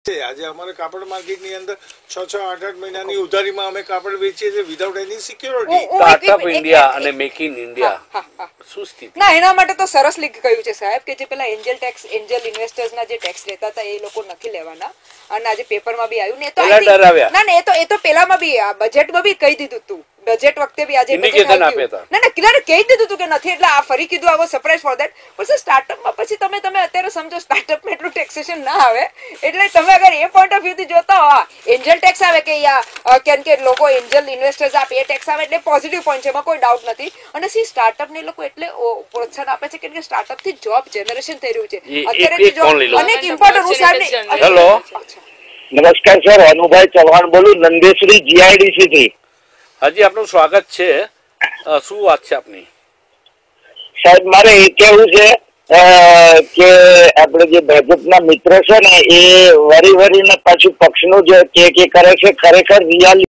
આજે અમારે કાપડ માર્કેટની અંદર 6-8 મહિનાની ઉધારીમાં અમે કાપડ વેચીએ છીએ without any security. Startup India અને મેક ઇન ઇન્ડિયા શું સ્થિતિ? ના, એના માટે તો સરસ લીક કહ્યું છે સાહેબ કે જે પેલા એન્જલ ઇન્વેસ્ટર્સના જે ટેક્સ લેતા હતા એ લોકો નથી લેવાના. અને આજે પેપરમાં બી આવ્યું ને તો ના એ તો પેલામાં બી બજેટમાં બી કહી દીધું હતું. બજેટ વખતે બી આજે ઇન્ડિકેશન આપ્યા હતા. ના ક્લિયર કહી દીધું હતું કે નથી, એટલે આ ફરી કીધું. આવો સરપ્રાઈઝ ફોર ધેટ. પણ સ્ટાર્ટઅપમાં પછી તમે અત્યારે સમજો સ્ટાર્ટઅપમાં એટલું ટેક્સેશન ના આવે. એટલે તમે અગર એ પોઈન્ટ ઓફ વ્યૂ થી જોતા હો, એન્જલ ટેક્સ આવે કે કેમ કે લોકો એન્જલ ઇન્વેસ્ટર્સ આપે એ ટેક્સ આવે એટલે પોઝિટિવ પોઈન્ટ છે, એમાં કોઈ ડાઉટ નથી. અને સ્ટાર્ટઅપ ને લોકો એટલે પ્રોત્સાહન આપે છે કેમ કે સ્ટાર્ટઅપ થી જોબ જનરેશન થઈ રહ્યું છે અત્યારે. અનેક ઇમ્પોર્ટન્ટ. હેલો, નમસ્કાર સર, અનુભાઈ ચૌહાણ બોલું, નંદેશ્વરી જીઆઈડીસી થી. હાજી, આપનું સ્વાગત છે. શું વાત છે આપની? સાહેબ, મારે એ કેવું છે કે આપણે જે ભાજપના મિત્રો છે ને એ વરી વરીને પાછું પક્ષનું જે કે કરે છે, ખરેખર રિયાલિટી